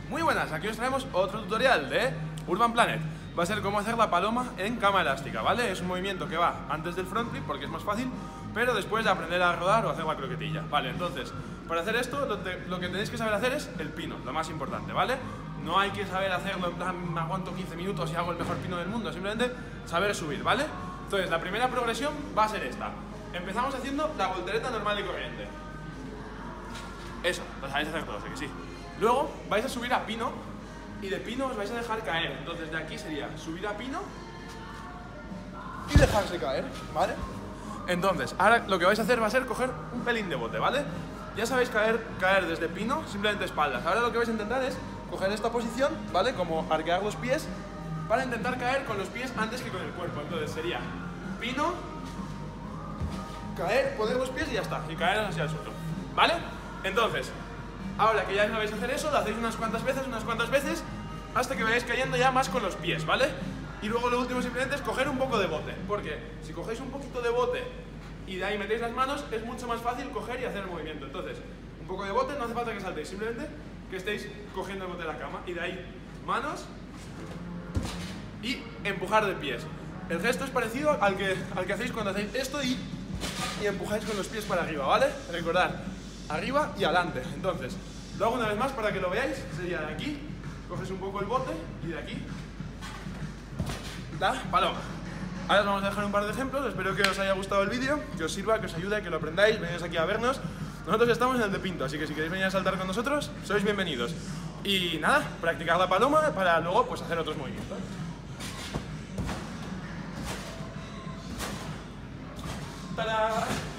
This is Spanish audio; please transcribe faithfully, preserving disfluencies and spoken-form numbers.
Muy buenas, aquí os traemos otro tutorial de Urban Planet. Va a ser cómo hacer la paloma en cama elástica, ¿vale? Es un movimiento que va antes del front flip porque es más fácil, pero después de aprender a rodar o hacer la croquetilla, ¿vale? Entonces, para hacer esto, lo, te, lo que tenéis que saber hacer es el pino, lo más importante, ¿vale? No hay que saber hacerlo en plan, me aguanto quince minutos y hago el mejor pino del mundo, simplemente saber subir, ¿vale? Entonces, la primera progresión va a ser esta. Empezamos haciendo la voltereta normal y corriente. Eso, lo sabéis hacer todos, ¿sí que sí? Luego vais a subir a pino y de pino os vais a dejar caer. Entonces de aquí sería subir a pino y dejarse caer, ¿vale? Entonces, ahora lo que vais a hacer va a ser coger un pelín de bote, ¿vale? Ya sabéis caer, caer desde pino, simplemente espaldas. Ahora lo que vais a intentar es coger esta posición, ¿vale? Como arquear los pies para intentar caer con los pies antes que con el cuerpo. Entonces sería pino, caer, poner los pies y ya está. Y caer hacia el suelo, ¿vale? Entonces, ahora que ya sabéis hacer eso, lo hacéis unas cuantas veces, unas cuantas veces, hasta que vayáis cayendo ya más con los pies, ¿vale? Y luego lo último simplemente es coger un poco de bote, porque si cogéis un poquito de bote y de ahí metéis las manos, es mucho más fácil coger y hacer el movimiento. Entonces, un poco de bote, no hace falta que saltéis, simplemente que estéis cogiendo el bote de la cama y de ahí manos y empujar de pies. El gesto es parecido al que, al que hacéis cuando hacéis esto y, y empujáis con los pies para arriba, ¿vale? Recordad, arriba y adelante. Entonces, lo hago una vez más para que lo veáis. Sería de aquí, coges un poco el bote y de aquí la paloma. Ahora os vamos a dejar un par de ejemplos. Espero que os haya gustado el vídeo, que os sirva, que os ayude, que lo aprendáis. Venid aquí a vernos. Nosotros estamos en el de Pinto, así que si queréis venir a saltar con nosotros, sois bienvenidos. Y nada, practicar la paloma para luego pues hacer otros movimientos. ¡Tarán!